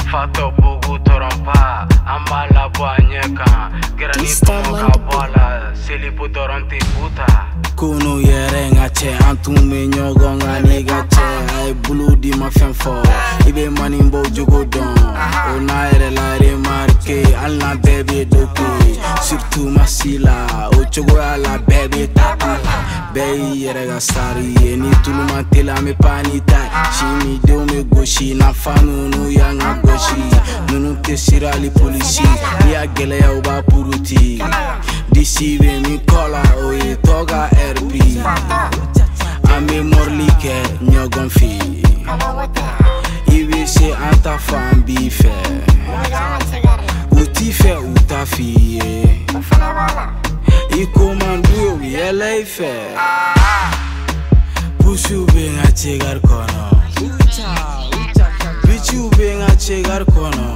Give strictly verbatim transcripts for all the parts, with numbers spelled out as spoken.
Fato bugu torompa Ambala buanyeka Granito mokabala Silipu doronti puta Kunu yere nga che Antume nyogo nga niga che Ay bulu di ma fen fo Ibe mani mbo jogo don Ona ere la remarque Alna bebe doke Surtout masila Ochogo ala bebe tapala Bei yere ga stari Ni tuluma tela me panita Shimi deo me goshi Na fanu nu ya nga goshi Nunu te sira li polisi Nia gele ya uba puruti Disi be mi kola oye toga R P Ame morlike nyogon fi Ibe se anta fan bife Uti fe uta fi Iko mandu yele ife Pushu be nga chegar kono Bichu be nga chegar kono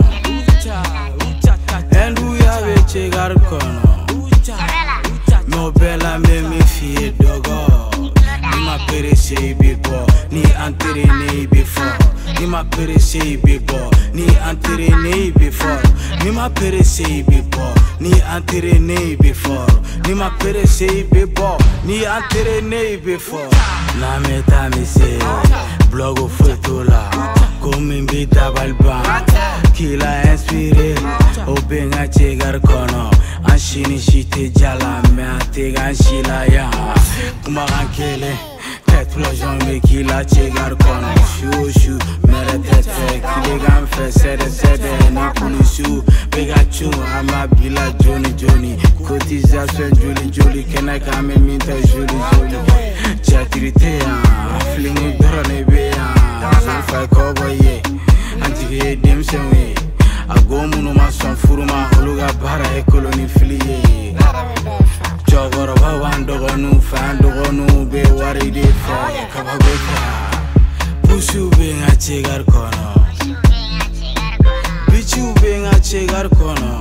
Endu ya be chegar kono No bella me me fie dogo Ni ma perese ibe bo Ni anterene ibe for Ni ma perese ibe bo Ni anterene ibe for Ni ma perese ibe bo Ni anterene ibe for Ni ma perese ibe bo Ni anterene ibe for Na meta me se Blogo foto la Comme invita balban Kila inspiré Obenga chegar kono Anshini shite jala me atega anshila ya Kuma kankele Tête plongeon me kila chegar kono Shoo shoo mere tete Kile ganfe sede sede Ni pulishu Begachu ama bila joni joni Cotisation joli joli Kena kame minta joli joli Chatirite ya Flingu drone be ya Zulfa cowboy ye Antige demsen we Agomu no mason furuma Oluga bara e koloni filiye Jogoro ba wandogo nu fandogo nu Be wari de fa Kabagota Pushu be nga chegar kono Bichu be nga chegar kono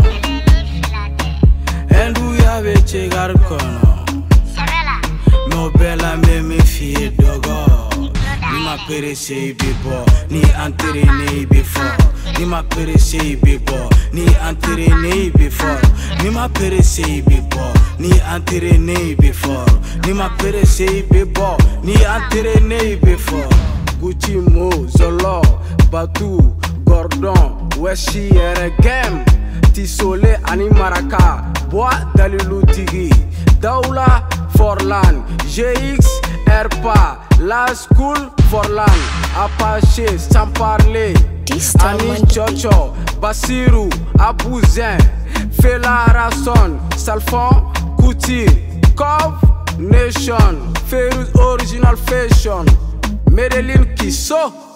Endu ya be chegar kono No bella me me fie dogo Ni ma perese ibe bo Ni anterene ibe for Ni ma perese ibe bo Ni anterene ibe for Ni ma perese ibe bo Ni anterene ibe for Ni ma perese ibe bo Ni anterene ibe for Gucci Mo Zolo Batu Gordon Weshi ere game Tisole ani maraka Bois Dalilou Tigi Daoula Forlan G X Erpa La School Forlan Apache sans parler Ani Chocho Basiru Abouzen Fela Rasson Salfon Couture Cove Nation Ferus Original Fashion Medellin Kisso